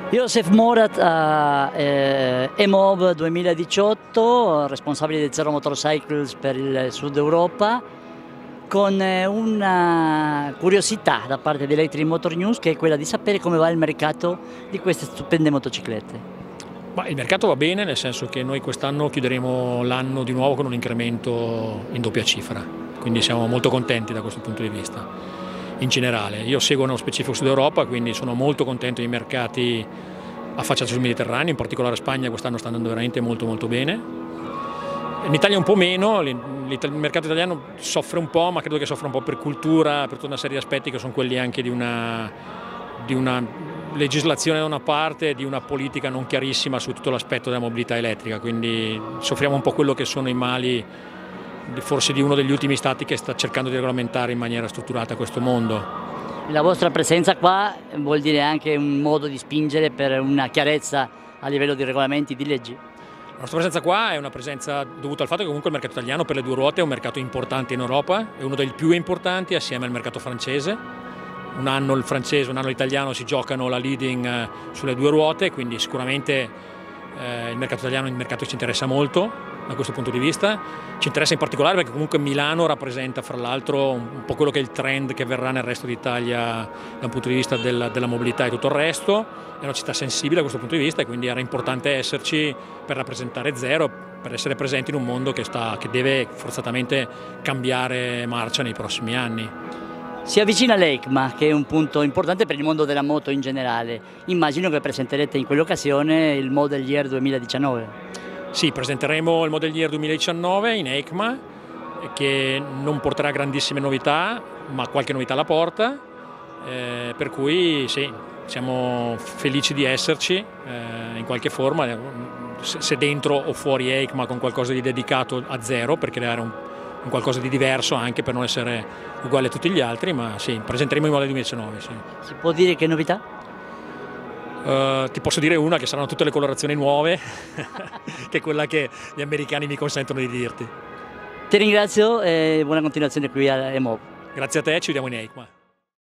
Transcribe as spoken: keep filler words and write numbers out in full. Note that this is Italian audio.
Josef Morat a eh, EMOV duemiladiciotto, responsabile di Zero Motorcycles per il Sud Europa, con una curiosità da parte di Electric Motor News, che è quella di sapere come va il mercato di queste stupende motociclette. Ma il mercato va bene, nel senso che noi quest'anno chiuderemo l'anno di nuovo con un incremento in doppia cifra, quindi siamo molto contenti da questo punto di vista. In generale, io seguo nello specifico Sud Europa, quindi sono molto contento dei mercati affacciati sul Mediterraneo, in particolare Spagna quest'anno sta andando veramente molto molto bene. In Italia un po' meno, il mercato italiano soffre un po', ma credo che soffra un po' per cultura, per tutta una serie di aspetti che sono quelli anche di una, di una legislazione da una parte e di una politica non chiarissima su tutto l'aspetto della mobilità elettrica, quindi soffriamo un po' quello che sono i mali forse di uno degli ultimi stati che sta cercando di regolamentare in maniera strutturata questo mondo. La vostra presenza qua vuol dire anche un modo di spingere per una chiarezza a livello di regolamenti, di leggi? La nostra presenza qua è una presenza dovuta al fatto che comunque il mercato italiano per le due ruote è un mercato importante in Europa, è uno dei più importanti assieme al mercato francese. Un anno il francese, un anno l'italiano si giocano la leading sulle due ruote, quindi sicuramente eh, il mercato italiano è un mercato che ci interessa molto da questo punto di vista. Ci interessa in particolare perché comunque Milano rappresenta fra l'altro un po' quello che è il trend che verrà nel resto d'Italia dal punto di vista della, della mobilità e tutto il resto. È una città sensibile da questo punto di vista e quindi era importante esserci per rappresentare Zero, per essere presenti in un mondo che, sta, che deve forzatamente cambiare marcia nei prossimi anni. Si avvicina l'EICMA, che è un punto importante per il mondo della moto in generale. Immagino che presenterete in quell'occasione il Model Year duemiladiciannove. Sì, presenteremo il Model Year duemiladiciannove in EICMA, che non porterà grandissime novità, ma qualche novità la porta, eh, per cui sì, siamo felici di esserci eh, in qualche forma, se dentro o fuori EICMA, con qualcosa di dedicato a Zero, per creare un, un qualcosa di diverso anche per non essere uguali a tutti gli altri, ma sì, presenteremo il Model duemiladiciannove. Sì. Si può dire che novità? Uh, ti posso dire una, che saranno tutte le colorazioni nuove, che è quella che gli americani mi consentono di dirti. Ti ringrazio e buona continuazione qui a EMOV. Grazie a te, ci vediamo in EICMA.